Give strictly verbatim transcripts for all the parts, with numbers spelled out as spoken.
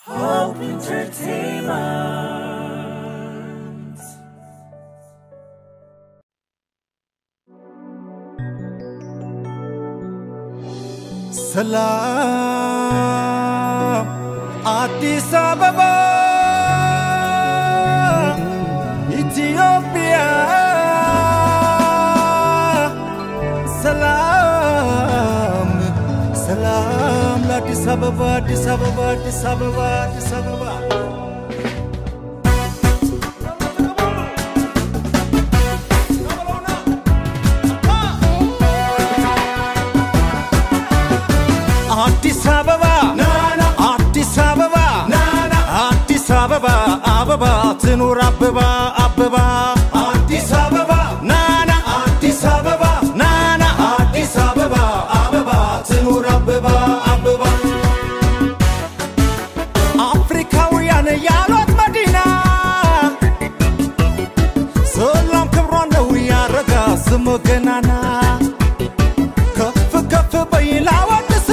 Hope Entertainment. Salam Addis Ababa Ethiopia Salam Salam Addis Ababa Addis Ababa Addis Ababa Addis Ababa Addis Ababa, Nana. Addis Ababa, Nana. Addis Ababa, Ababa, Tinur Ababa, Ababa. Addis Ababa, Nana. Addis Ababa, Nana. Addis Ababa, Ababa, Tinur Ababa, Ababa. Africa we are Yalot Medina. Salam Kabron we are Raga Sumuganana. Kaf kaf baylawa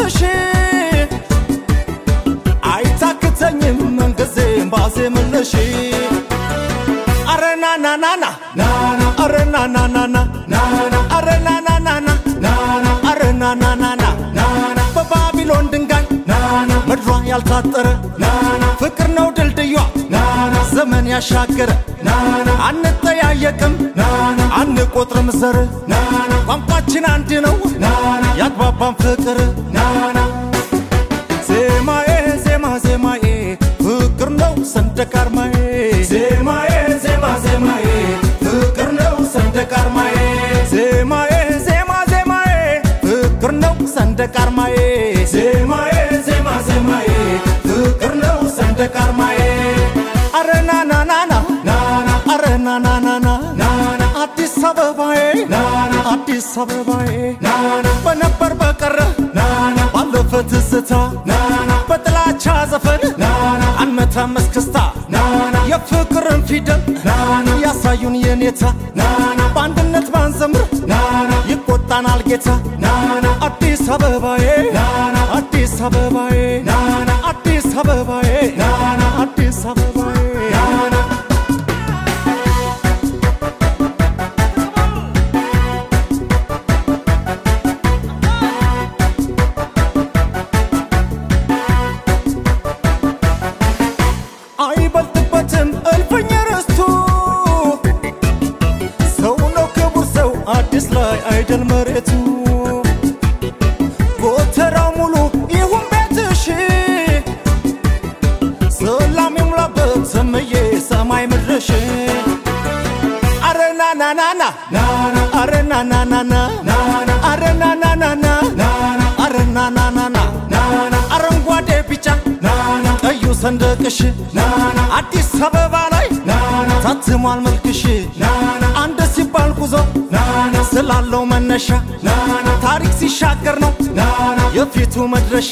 Arena na na na na arena na na na na arena na na na na arena na na na na በባቢሎን ድንጋይ ምድሯ ያልታጠረ ፍቅር ነው ድልድዩ ዘመን ያሻገረ አንጠያየቅም አንቆጥርም ዘር ቋንቋችን አንድ ነው ያግባባን ፍቅር ዜማዬ ዜማ ዜማዬ ፍቅር ነው ሰንደቅ ዓርማዬ ዜማዬ ዜማ ዜማዬ ፍቅር ነው ሰንደቅ ዓርማዬ ዜማዬ ዜማ ዜማዬ ፍቅር ነው ሰንደቅ ዓርማዬ ዜማዬ ዜማ ዜማዬ ፍቅር ነው ሰንደቅ ዓርማዬ አረና ና ና ና ና አረና ና ና ና ና አዲስ አበባዬ ና አዲስ አበባዬ ና በነበር በቀረ ና ባለፈ ትዝታ ና በጥላቻ ዘፈን አንመታ መስክስታ የፍቅርን ፊደል ያሳዩን የኔታ በአንድነት ባንዘምር ይቆጣናል ጌታ አዲስ አበባዬ አዲስ አበባዬ አዲስ አበባዬ አዲስ አበባዬ አይበልጥበትም እልፍኝ ርስቱ ሰው ነው ክቡር ሰው አዲስ ላይ አይደል መሬቱ ጎተራው ሙሉ ይሁን ቤትሽ ሰላም ይሙላበት ሰማዬ ሰማይ ምድርሽ አረና ና ና ና አረና ና ና ና አረና ና ና ና አረና ና ና ና አረንጓዴ ቢጫ ቀዩ ሰንደቅሽ አዲስ አበባ ላይ ታትሟል መልክሽ አንድ ሲባል ጉዞ ስላለው መነሻ ታሪክ ሲሻገር ነው የፊቱ መድረሻ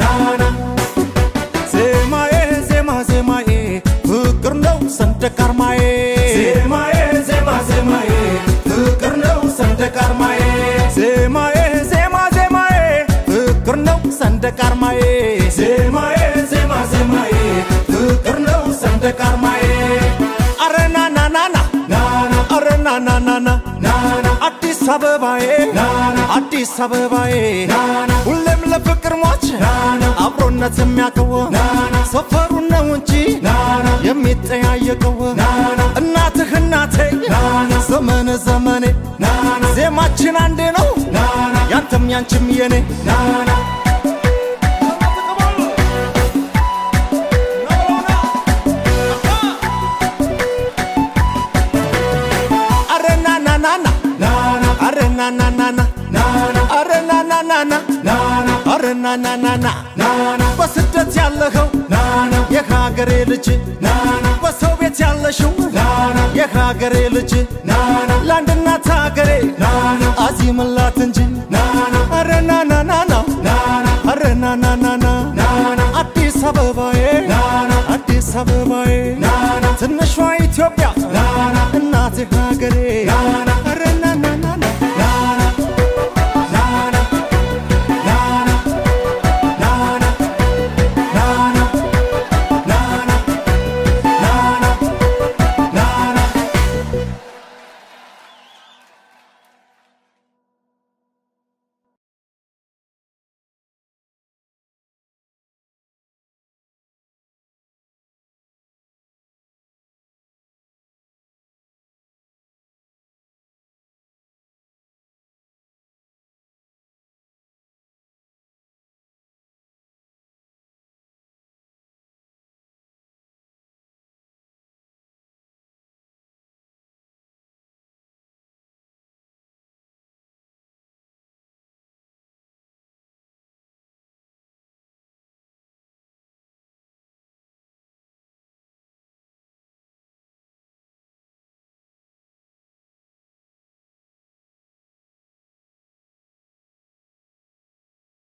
ዜማዬ ዜማ ዜማዬ ፍቅር ነው ሰንደቅ ዓርማዬ ዜማዬ ዜማ ዜማዬ ፍቅር ነው ሰንደቅ ዓርማዬ ዜማዬ ዜማ ዜማዬ ፍቅር ነው ሰንደቅ ዓርማዬ ዜማዬ ዜማ ዜማዬ ፍቅር ነው ሰንደቅ ዓርማዬ አረና ና ና ና አረና ና ና ና አዲስ አበባዬ አዲስ አበባዬ ሁሌም ለፍቅር ሟች አብሮነት የሚያከው ሰፈሩ ነው እንጂ የሚጠያየቀው እናትህ እናቴ ዘመን ዘመኔ ዜማችን አንዴ ነው ያንተም ያንቺም የኔ na na na na arena na na na arena na na na በስደት ያለኸው የሀገሬ ልጅ በሰው ቤት ያለሽው የሀገሬ ልጅ ለአንድናት ሀገሬ አዚምላት እንጂ አረና ና ና ና አረና ና ና ና አዲስ አበባዬ አዲስ አበባዬ ትንሿ ኢትዮጵያ እናቴ ሀገሬ